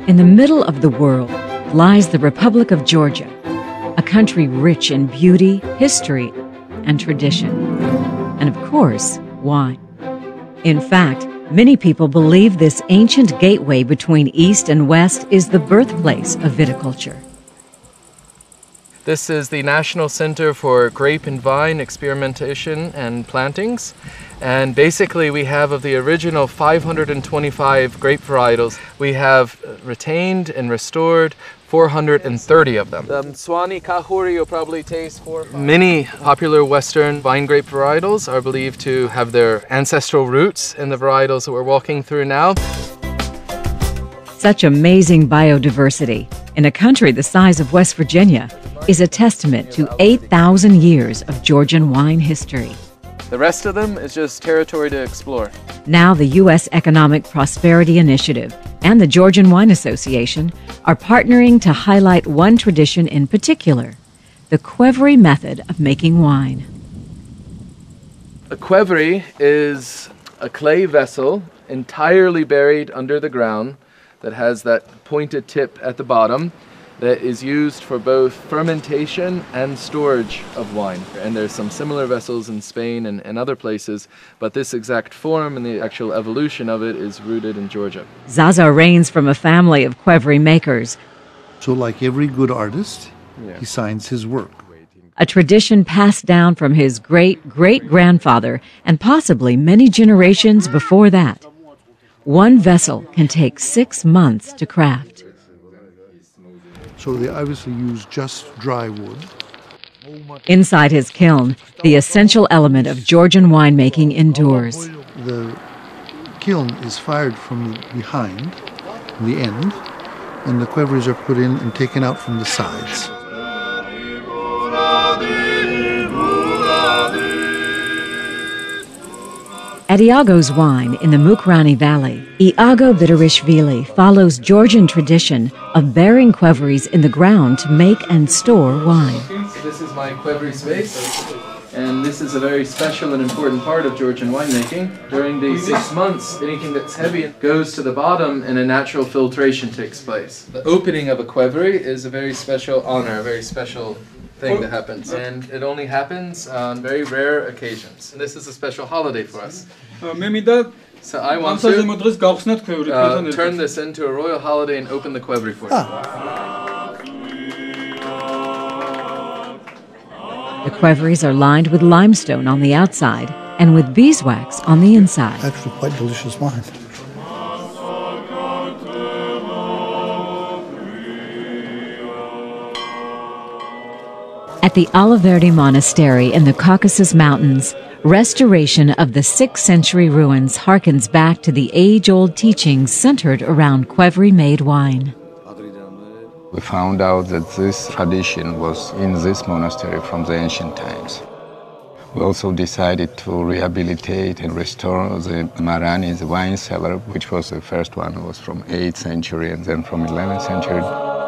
In the middle of the world lies the Republic of Georgia, a country rich in beauty, history, and tradition. And of course, wine. In fact, many people believe this ancient gateway between East and West is the birthplace of viticulture. This is the National Center for Grape and Vine Experimentation and Plantings. And basically we have, of the original 525 grape varietals, we have retained and restored 430 of them. Swani Kahuri you'll probably taste 4 or 5. Many popular Western vine grape varietals are believed to have their ancestral roots in the varietals that we're walking through now. Such amazing biodiversity in a country the size of West Virginia is a testament to 8,000 years of Georgian wine history. The rest of them is just territory to explore. Now the U.S. Economic Prosperity Initiative and the Georgian Wine Association are partnering to highlight one tradition in particular, the Qvevri method of making wine. A Qvevri is a clay vessel entirely buried under the ground that has that pointed tip at the bottom that is used for both fermentation and storage of wine. And there's some similar vessels in Spain and other places, but this exact form and the actual evolution of it is rooted in Georgia. Zaza reigns from a family of Qvevri makers. So like every good artist, he signs his work. A tradition passed down from his great-great-grandfather and possibly many generations before that. One vessel can take 6 months to craft. So they obviously use just dry wood. Inside his kiln, the essential element of Georgian winemaking endures. The kiln is fired from behind, the end, and the Qvevris are put in and taken out from the sides. At Iago's Wine in the Mukrani Valley, Iago Vitorishvili follows Georgian tradition of burying Qvevris in the ground to make and store wine. So this is my Qvevri space, and this is a very special and important part of Georgian winemaking. During the 6 months, anything that's heavy goes to the bottom and a natural filtration takes place. The opening of a Qvevri is a very special honor, a very special thing that happens, and it only happens on very rare occasions. And this is a special holiday for us. So I want to turn this into a royal holiday and open the Qvevri for you. The Qvevris are lined with limestone on the outside and with beeswax on the inside. Actually quite delicious wine. At the Alaverdi Monastery in the Caucasus Mountains, restoration of the 6th century ruins harkens back to the age-old teachings centered around Qvevri-made wine. We found out that this tradition was in this monastery from the ancient times. We also decided to rehabilitate and restore the Marani, the wine cellar, which was the first one, was from 8th century and then from 11th century.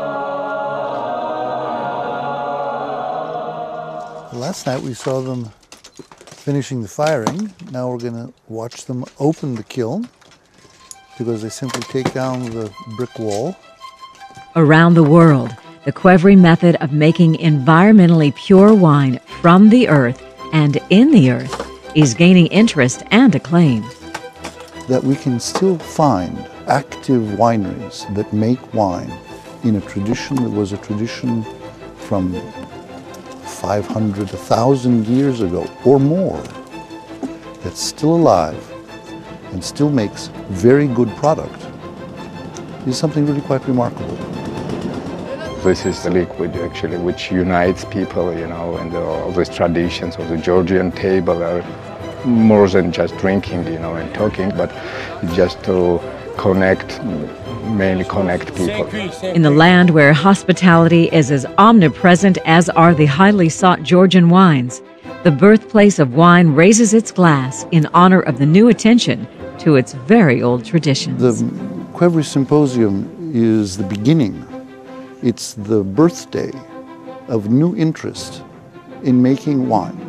Last night we saw them finishing the firing. Now we're going to watch them open the kiln because they simply take down the brick wall. Around the world, the Qvevri method of making environmentally pure wine from the earth and in the earth is gaining interest and acclaim. That we can still find active wineries that make wine in a tradition that was a tradition from 500, 1,000 years ago or more, that's still alive and still makes very good product, is something really quite remarkable. This is the liquid actually which unites people, you know, and all these traditions of the Georgian table are more than just drinking, you know, and talking, but just to connect, mainly connect people. In the land where hospitality is as omnipresent as are the highly sought Georgian wines, the birthplace of wine raises its glass in honor of the new attention to its very old traditions. The Qvevri Symposium is the beginning. It's the birthday of new interest in making wine.